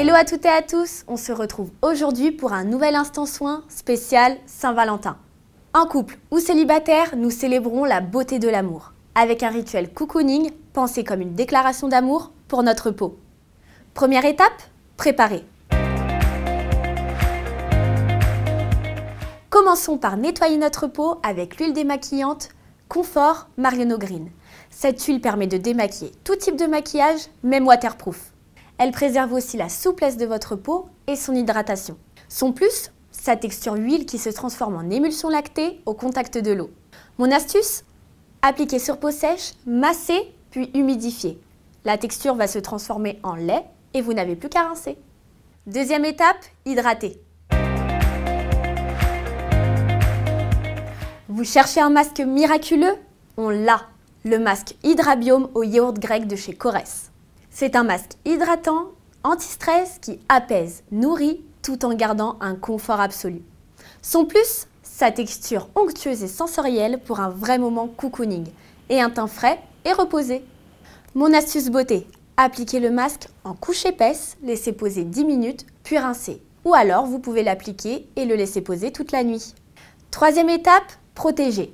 Hello à toutes et à tous, on se retrouve aujourd'hui pour un nouvel instant soin spécial Saint-Valentin. En couple ou célibataire, nous célébrons la beauté de l'amour, avec un rituel cocooning pensé comme une déclaration d'amour pour notre peau. Première étape, préparer. Commençons par nettoyer notre peau avec l'huile démaquillante Confort Marionneau Green. Cette huile permet de démaquiller tout type de maquillage, même waterproof. Elle préserve aussi la souplesse de votre peau et son hydratation. Son plus, sa texture huile qui se transforme en émulsion lactée au contact de l'eau. Mon astuce, appliquer sur peau sèche, masser puis humidifier. La texture va se transformer en lait et vous n'avez plus qu'à rincer. Deuxième étape, hydrater. Vous cherchez un masque miraculeux? On l'a, le masque Hydrabiome au yaourt grec de chez Corès. C'est un masque hydratant, anti-stress qui apaise, nourrit tout en gardant un confort absolu. Son plus, sa texture onctueuse et sensorielle pour un vrai moment cocooning et un teint frais et reposé. Mon astuce beauté, appliquez le masque en couche épaisse, laissez poser 10 minutes puis rincer. Ou alors vous pouvez l'appliquer et le laisser poser toute la nuit. Troisième étape, protéger.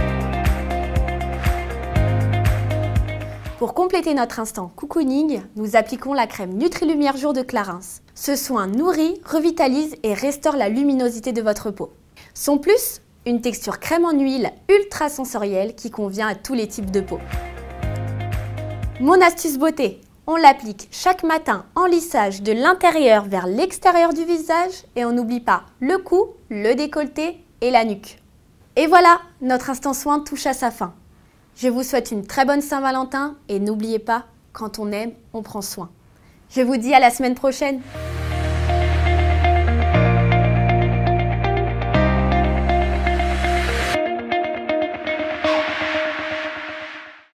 Pour compléter notre instant cocooning, nous appliquons la crème Nutri-Lumière Jour de Clarins. Ce soin nourrit, revitalise et restaure la luminosité de votre peau. Son plus, une texture crème en huile ultra sensorielle qui convient à tous les types de peau. Mon astuce beauté, on l'applique chaque matin en lissage de l'intérieur vers l'extérieur du visage et on n'oublie pas le cou, le décolleté et la nuque. Et voilà, notre instant soin touche à sa fin. Je vous souhaite une très bonne Saint-Valentin et n'oubliez pas, quand on aime, on prend soin. Je vous dis à la semaine prochaine.